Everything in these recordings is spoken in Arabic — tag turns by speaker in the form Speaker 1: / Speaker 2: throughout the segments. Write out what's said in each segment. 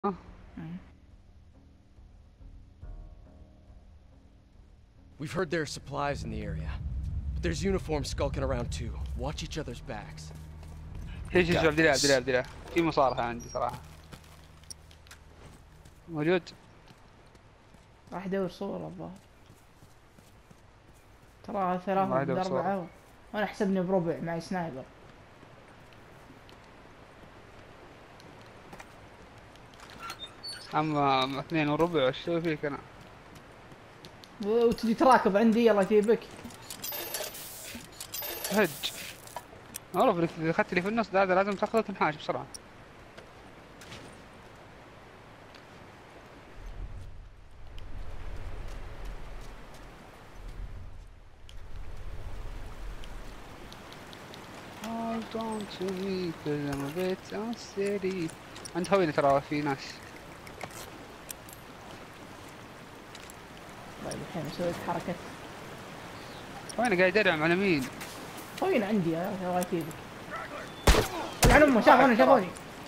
Speaker 1: We've heard there are supplies in the area, but there's uniforms skulking around too. Watch each other's backs.
Speaker 2: شوف عبد الله في مصارعة عندي صراحة. موجود.
Speaker 3: راح ادور صورة الظاهر. تراها 3 ضد 4 وانا حسبني بربع معي سنايبر.
Speaker 2: اما 2 وربع وش اسوي فيك انا؟
Speaker 3: وتجي تراكب عندي الله يجيبك.
Speaker 2: هج. والله اذا اخذت لي في النص هذا لازم تاخذه تنحاش بسرعة. عند خوينا ترى في ناس.
Speaker 3: طيب الحين سويت حركة.
Speaker 2: خوينا قاعد يدرعم على مين؟
Speaker 3: خوينا عندي الله يجيبك. يلعن امه شافوني.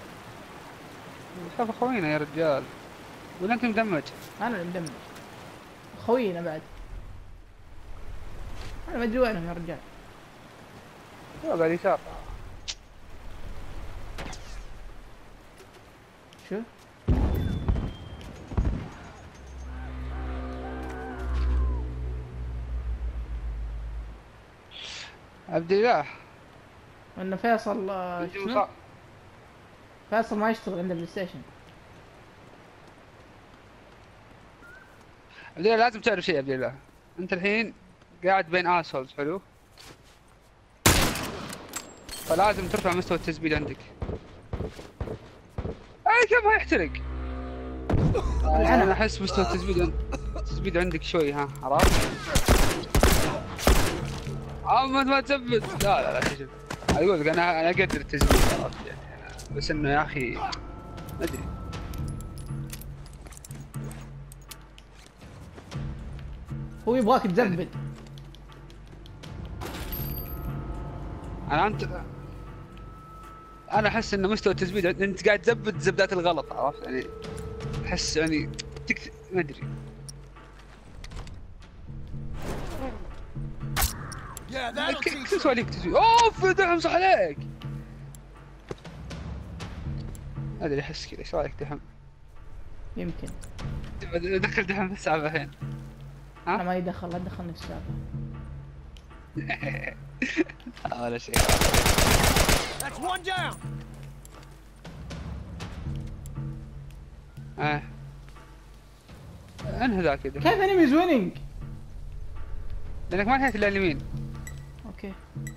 Speaker 2: شاف خوينا يا رجال. ولا انت مدمج؟
Speaker 3: انا اللي مدمج. خوينا بعد. انا ما ادري وينهم يا رجال.
Speaker 2: هو قاعد يسار.
Speaker 3: شو؟
Speaker 2: عبد الله.
Speaker 3: وان فيصل شنو؟ فيصل ما يشتغل عنده بلاي ستيشن.
Speaker 2: عبد الله لازم تعرف شيء. عبد الله انت الحين قاعد بين اسولز حلو؟ فلازم ترفع مستوى التزبيد عندك. اي كيف ما يحترق؟ انا احس مستوى التزبيد عندك شوي ها عرفت؟ ما تثبت. لا شوف اقول لك انا اقدر التزبيد عرفت يعني بس انه يا اخي ما ادري.
Speaker 3: هو يبغاك تزبد.
Speaker 2: انا احس ان مستوى التزبيد انت قاعد تزبد زبدات الغلط عرفت يعني احس يعني ما ادري. كل سواليك تزبيد. اوف دحم صح عليك. ما ادري احس كذا. ايش رايك دحم؟
Speaker 3: يمكن
Speaker 2: دخل دحم في السالفه الحين.
Speaker 3: انا ما يدخل لا تدخلني في السالفه.
Speaker 2: ولا شيء.
Speaker 1: That's one down.
Speaker 2: انهى ذا كذا.
Speaker 3: كيف انميز ويننج؟
Speaker 2: لانك ما انهيت الا اليمين.
Speaker 3: اوكي.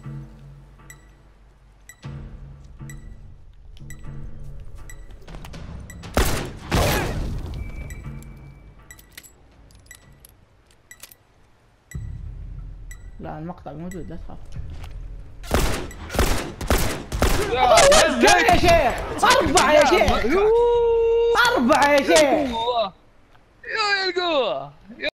Speaker 3: لا المقطع موجود لا تخاف. يا شيخ 4 يا شيخ 4 يا شيخ.
Speaker 2: يا القوة